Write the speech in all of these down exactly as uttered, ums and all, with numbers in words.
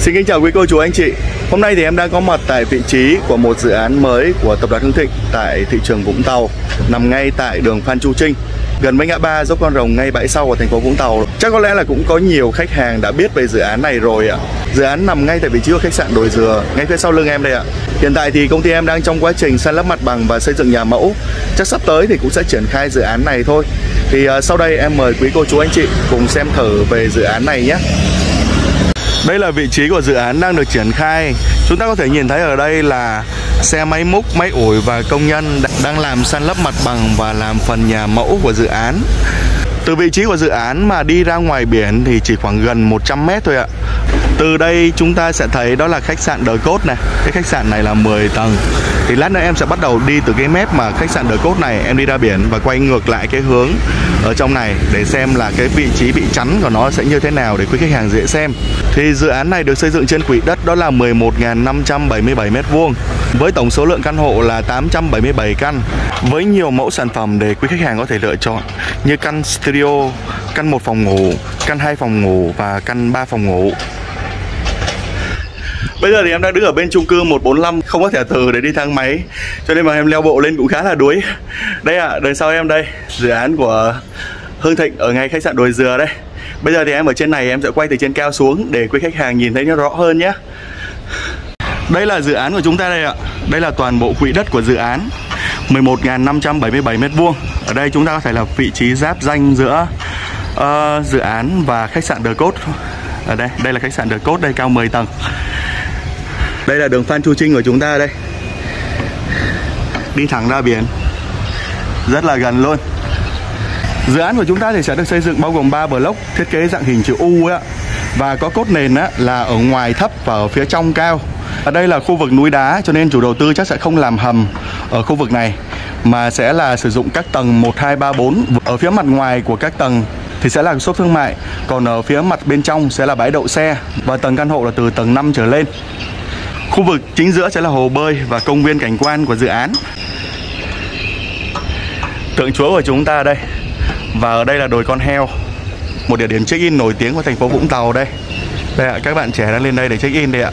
Xin kính chào quý cô chú anh chị. Hôm nay thì em đang có mặt tại vị trí của một dự án mới của tập đoàn Hưng Thịnh tại thị trường Vũng Tàu, nằm ngay tại đường Phan Chu Trinh, gần với ngã ba dốc Con Rồng ngay bãi sau của thành phố Vũng Tàu. Chắc có lẽ là cũng có nhiều khách hàng đã biết về dự án này rồi ạ. Dự án nằm ngay tại vị trí của khách sạn Đồi Dừa, ngay phía sau lưng em đây ạ. Hiện tại thì công ty em đang trong quá trình san lấp mặt bằng và xây dựng nhà mẫu. Chắc sắp tới thì cũng sẽ triển khai dự án này thôi. Thì uh, sau đây em mời quý cô chú anh chị cùng xem thử về dự án này nhé. Đây là vị trí của dự án đang được triển khai. Chúng ta có thể nhìn thấy ở đây là xe máy múc, máy ủi và công nhân đang làm san lấp mặt bằng và làm phần nhà mẫu của dự án. Từ vị trí của dự án mà đi ra ngoài biển thì chỉ khoảng gần một trăm mét thôi ạ. Từ đây chúng ta sẽ thấy đó là khách sạn The Coast này. Cái khách sạn này là mười tầng. Thì lát nữa em sẽ bắt đầu đi từ cái mép mà khách sạn The Coast này, em đi ra biển và quay ngược lại cái hướng ở trong này để xem là cái vị trí bị chắn của nó sẽ như thế nào để quý khách hàng dễ xem. Thì dự án này được xây dựng trên quỹ đất đó là mười một nghìn năm trăm bảy mươi bảy mét vuông, với tổng số lượng căn hộ là tám trăm bảy mươi bảy căn, với nhiều mẫu sản phẩm để quý khách hàng có thể lựa chọn như căn studio, căn một phòng ngủ, căn hai phòng ngủ và căn ba phòng ngủ. Bây giờ thì em đang đứng ở bên chung cư một bốn lăm, không có thẻ từ để đi thang máy, cho nên mà em leo bộ lên cũng khá là đuối. Đây ạ, à, đằng sau em đây, dự án của Hưng Thịnh ở ngay khách sạn Đồi Dừa đây. Bây giờ thì em ở trên này, em sẽ quay từ trên cao xuống để quý khách hàng nhìn thấy nó rõ hơn nhé. Đây là dự án của chúng ta đây ạ. Đây là toàn bộ quỹ đất của dự án, mười một nghìn năm trăm bảy mươi bảy mét vuông. Ở đây chúng ta có thể là vị trí giáp ranh giữa uh, dự án và khách sạn The Coast. Ở đây, đây là khách sạn The Coast, đây cao mười tầng. Đây là đường Phan Chu Trinh của chúng ta đây, đi thẳng ra biển, rất là gần luôn. Dự án của chúng ta thì sẽ được xây dựng bao gồm ba block thiết kế dạng hình chữ U ấy, và có cốt nền á, là ở ngoài thấp và ở phía trong cao. Ở đây là khu vực núi đá, cho nên chủ đầu tư chắc sẽ không làm hầm ở khu vực này, mà sẽ là sử dụng các tầng một, hai, ba, bốn. Ở phía mặt ngoài của các tầng thì sẽ là shop thương mại, còn ở phía mặt bên trong sẽ là bãi đậu xe, và tầng căn hộ là từ tầng năm trở lên. Khu vực chính giữa sẽ là hồ bơi và công viên cảnh quan của dự án. Tượng Chúa của chúng ta đây. Và ở đây là đồi Con Heo, một địa điểm check-in nổi tiếng của thành phố Vũng Tàu đây. Đây ạ, các bạn trẻ đang lên đây để check-in đây ạ.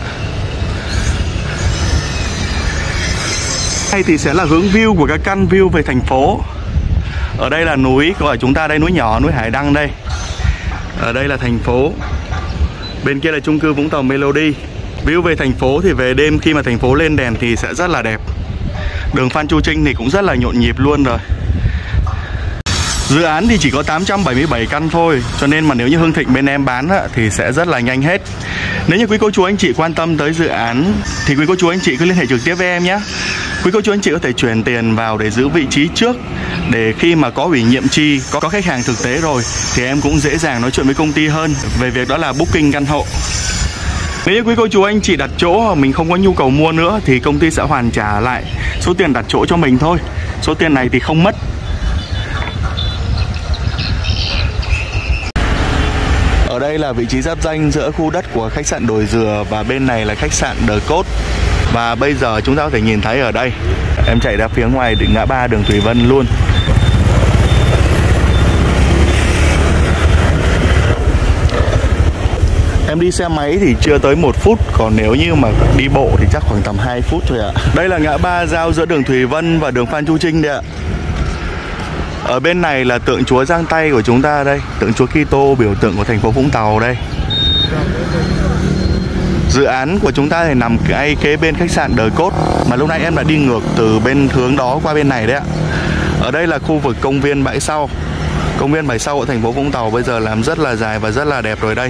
Đây thì sẽ là hướng view của các căn view về thành phố. Ở đây là núi của chúng ta đây, núi nhỏ, núi Hải Đăng đây. Ở đây là thành phố. Bên kia là chung cư Vũng Tàu Melody. View về thành phố thì về đêm khi mà thành phố lên đèn thì sẽ rất là đẹp. Đường Phan Chu Trinh thì cũng rất là nhộn nhịp luôn rồi. Dự án thì chỉ có tám trăm bảy mươi bảy căn thôi, cho nên mà nếu như Hưng Thịnh bên em bán á, thì sẽ rất là nhanh hết. Nếu như quý cô chú anh chị quan tâm tới dự án thì quý cô chú anh chị cứ liên hệ trực tiếp với em nhé. Quý cô chú anh chị có thể chuyển tiền vào để giữ vị trí trước, để khi mà có ủy nhiệm chi, có, có khách hàng thực tế rồi thì em cũng dễ dàng nói chuyện với công ty hơn về việc đó là booking căn hộ. Nếu như quý cô chú anh chị đặt chỗ mà mình không có nhu cầu mua nữa thì công ty sẽ hoàn trả lại số tiền đặt chỗ cho mình thôi. Số tiền này thì không mất. Ở đây là vị trí giáp ranh giữa khu đất của khách sạn Đồi Dừa và bên này là khách sạn The Coast. Và bây giờ chúng ta có thể nhìn thấy ở đây, em chạy ra phía ngoài đến ngã ba đường Thủy Vân luôn. Em đi xe máy thì chưa tới một phút, còn nếu như mà đi bộ thì chắc khoảng tầm hai phút thôi ạ. Đây là ngã ba giao giữa đường Thủy Vân và đường Phan Chu Trinh đây ạ. Ở bên này là tượng Chúa giang tay của chúng ta đây, tượng Chúa Kitô biểu tượng của thành phố Vũng Tàu đây. Dự án của chúng ta thì nằm ngay kế bên khách sạn The Coast, mà lúc nãy em đã đi ngược từ bên hướng đó qua bên này đấy ạ. Ở đây là khu vực công viên bãi sau. Công viên bãi sau của thành phố Vũng Tàu bây giờ làm rất là dài và rất là đẹp rồi đây.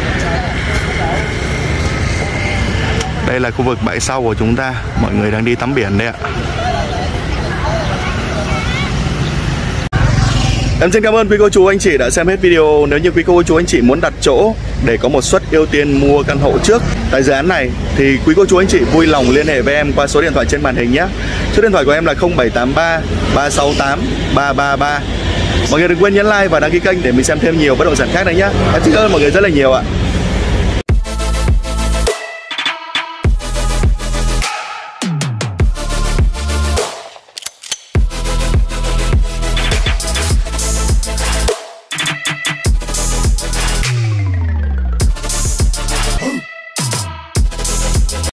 Đây là khu vực bãi sau của chúng ta, mọi người đang đi tắm biển đây ạ. Em xin cảm ơn quý cô chú anh chị đã xem hết video. Nếu như quý cô chú anh chị muốn đặt chỗ để có một suất ưu tiên mua căn hộ trước tại dự án này thì quý cô chú anh chị vui lòng liên hệ với em qua số điện thoại trên màn hình nhé. Số điện thoại của em là không bảy tám ba ba sáu tám ba ba ba. Mọi người đừng quên nhấn like và đăng ký kênh để mình xem thêm nhiều bất động sản khác nữa nhé. Em xin cảm ơn mọi người rất là nhiều ạ.